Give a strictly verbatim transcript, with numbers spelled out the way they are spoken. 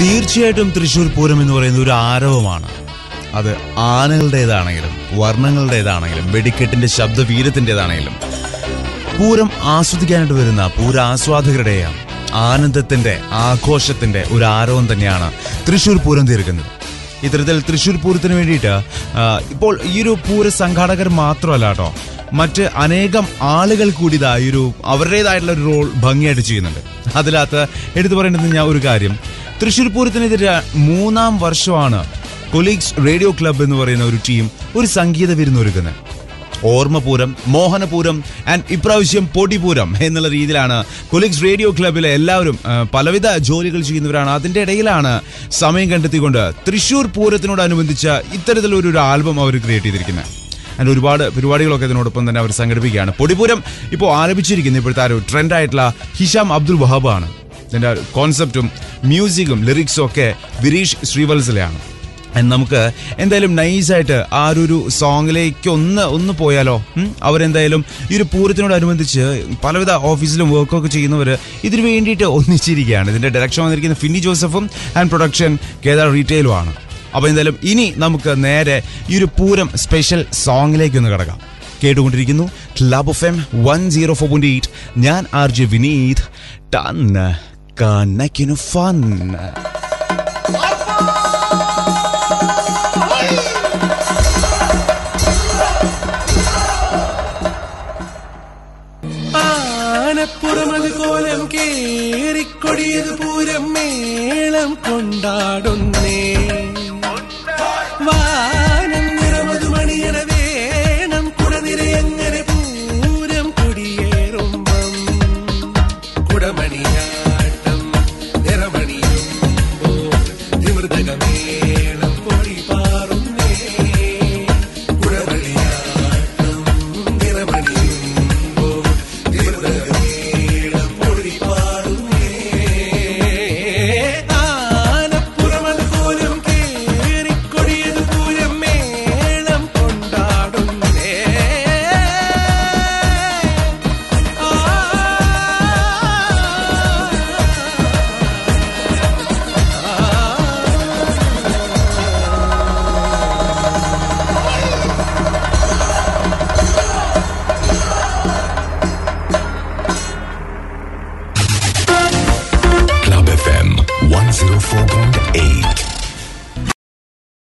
തീർച്ചയായിട്ടും തൃശ്ശൂർ പൂരം എന്ന് പറയുന്ന ഒരു ആരവമാണ്. അത് ആനകളുടേതാണെങ്കിലും വർണ്ണങ്ങളുടേതാണെങ്കിലും വെടിക്കെട്ടിന്റെ ശബ്ദവീരത്തിൻ്റെതാണെങ്കിലും പൂരം ആസ്വദിക്കാനായിട്ട് വരുന്ന പൂരാസ്വാദകരുടെ ആനന്ദത്തിന്റെ ആഘോഷത്തിന്റെ ഒരു ആരവം തന്നെയാണ് തൃശ്ശൂർ പൂരം തീർക്കുന്നത്. ഇത്തരത്തിൽ തൃശ്ശൂർ പൂരത്തിന് വേണ്ടിയിട്ട് ഇപ്പോൾ ഈ ഒരു പൂര സംഘാടകർ മാത്രമല്ല കേട്ടോ, മറ്റ് അനേകം ആളുകൾ കൂടി ഇതാ ഈ ഒരു അവരുടേതായിട്ടുള്ള ഒരു റോൾ ഭംഗിയായിട്ട് ചെയ്യുന്നുണ്ട്. അതിനകത്ത് എടുത്തു പറയേണ്ടത് ഞാൻ ഒരു കാര്യം, തൃശ്ശൂർ പൂരത്തിനെതിരെ മൂന്നാം വർഷമാണ് കൊലീഗ്സ് റേഡിയോ ക്ലബ് എന്ന് പറയുന്ന ഒരു ടീം ഒരു സംഗീത വിരുന്നൊരുക്കുന്നത്. ഓർമ്മപൂരം, മോഹനപൂരം ആൻഡ് ഇപ്രാവശ്യം പൊടിപൂരം എന്നുള്ള രീതിയിലാണ് കൊലീഗ്സ് റേഡിയോ ക്ലബിലെ എല്ലാവരും പലവിധ ജോലികൾ ചെയ്യുന്നവരാണ്. അതിൻ്റെ ഇടയിലാണ് സമയം കണ്ടെത്തിക്കൊണ്ട് തൃശ്ശൂർ പൂരത്തിനോടനുബന്ധിച്ച് ഇത്തരത്തിലൊരു ഒരു ആൽബം അവർ ക്രിയേറ്റ് ചെയ്തിരിക്കുന്നത്. അതിൻ്റെ ഒരുപാട് പരിപാടികളൊക്കെ ഇതിനോടൊപ്പം തന്നെ അവർ സംഘടിപ്പിക്കുകയാണ്. പൊടിപൂരം ഇപ്പോൾ ആലപിച്ചിരിക്കുന്നത് ഇപ്പോഴത്തെ ഒരു ട്രെൻഡായിട്ടുള്ള ഹിഷാം അബ്ദുൽ വഹാബാണ്. ഇതിൻ്റെ കോൺസെപ്റ്റും മ്യൂസിക്കും ലിറിക്സും ഒക്കെ വിരീഷ് ശ്രീവത്സലയാണ്. നമുക്ക് എന്തായാലും നൈസായിട്ട് ആ ഒരു സോങ്ങിലേക്ക് ഒന്ന് ഒന്ന് പോയാലോ. അവരെന്തായാലും ഈ ഒരു പൂരത്തിനോടനുബന്ധിച്ച് പലവിധ ഓഫീസിലും വർക്കൊക്കെ ചെയ്യുന്നവർ ഇതിനു വേണ്ടിയിട്ട് ഒന്നിച്ചിരിക്കുകയാണ്. ഇതിൻ്റെ ഡയറക്ഷൻ വന്നിരിക്കുന്ന ഫിന്നി ജോസഫും ആൻഡ് പ്രൊഡക്ഷൻ കേദാർ റീറ്റെയിലും ആണ്. അപ്പോൾ എന്തായാലും ഇനി നമുക്ക് നേരെ ഈ ഒരു പൂരം സ്പെഷ്യൽ സോങ്ങിലേക്ക് ഒന്ന് കിടക്കാം. കേട്ടുകൊണ്ടിരിക്കുന്നു club F M one zero four point eight. ഞാൻ ആർ ജെ വിനീത്. ടൺ കണക്കിന് ഫൺ. ആനപ്പുറമത് കോലം കേറിക്കൊടിയത് പൂരം മേളം കൊണ്ടാടുന്നു.